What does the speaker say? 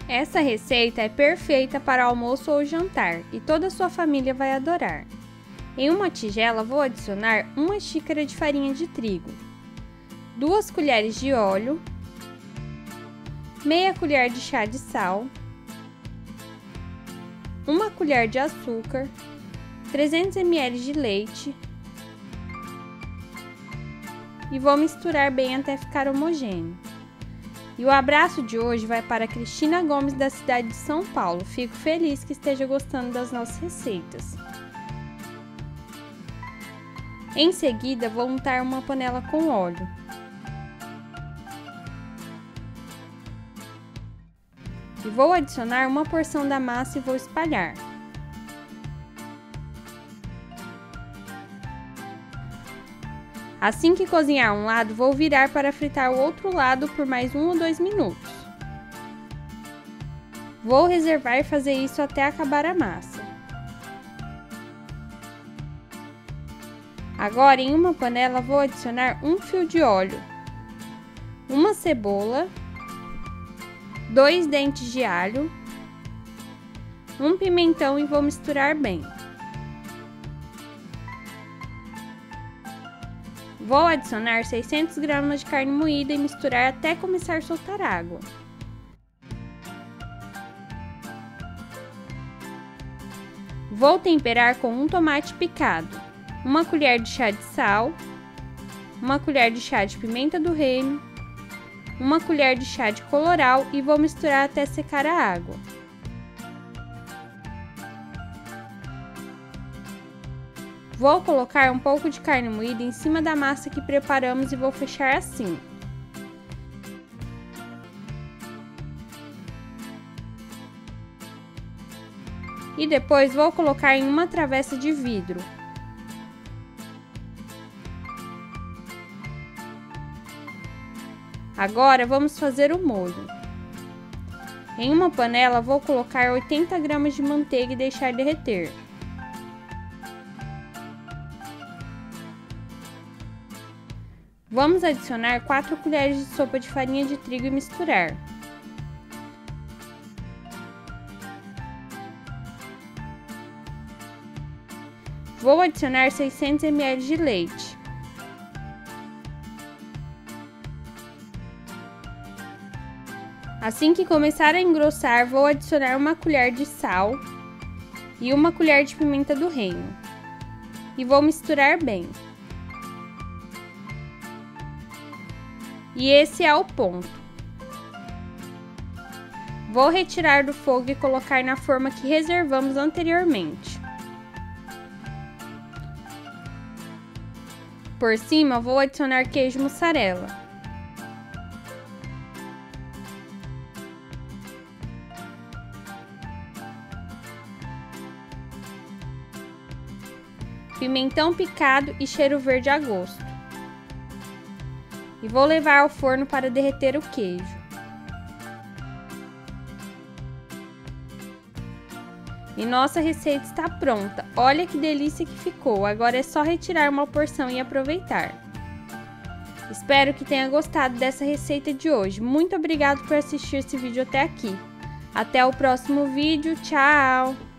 Essa receita é perfeita para almoço ou jantar e toda a sua família vai adorar. Em uma tigela vou adicionar 1 xícara de farinha de trigo, 2 colheres de óleo, meia colher de chá de sal, 1 colher de açúcar, 300 ml de leite e vou misturar bem até ficar homogêneo. E o abraço de hoje vai para Cristina Gomes, da cidade de São Paulo. Fico feliz que esteja gostando das nossas receitas. Em seguida, vou untar uma panela com óleo. E vou adicionar uma porção da massa e vou espalhar. Assim que cozinhar um lado, vou virar para fritar o outro lado por mais 1 ou 2 minutos. Vou reservar e fazer isso até acabar a massa. Agora, em uma panela, vou adicionar 1 fio de óleo, 1 cebola, 2 dentes de alho, 1 pimentão e vou misturar bem. Vou adicionar 600 gramas de carne moída e misturar até começar a soltar água. Vou temperar com 1 tomate picado, 1 colher de chá de sal, 1 colher de chá de pimenta do reino, 1 colher de chá de colorau e vou misturar até secar a água. Vou colocar um pouco de carne moída em cima da massa que preparamos e vou fechar assim. E depois vou colocar em uma travessa de vidro. Agora vamos fazer o molho. Em uma panela vou colocar 80 gramas de manteiga e deixar derreter. Vamos adicionar 4 colheres de sopa de farinha de trigo e misturar. Vou adicionar 600 ml de leite. Assim que começar a engrossar, vou adicionar 1 colher de sal e 1 colher de pimenta do reino. E vou misturar bem. E esse é o ponto. Vou retirar do fogo e colocar na forma que reservamos anteriormente. Por cima, vou adicionar queijo mussarela. Pimentão picado e cheiro verde a gosto. E vou levar ao forno para derreter o queijo. E nossa receita está pronta. Olha que delícia que ficou. Agora é só retirar uma porção e aproveitar. Espero que tenha gostado dessa receita de hoje. Muito obrigado por assistir esse vídeo até aqui. Até o próximo vídeo. Tchau!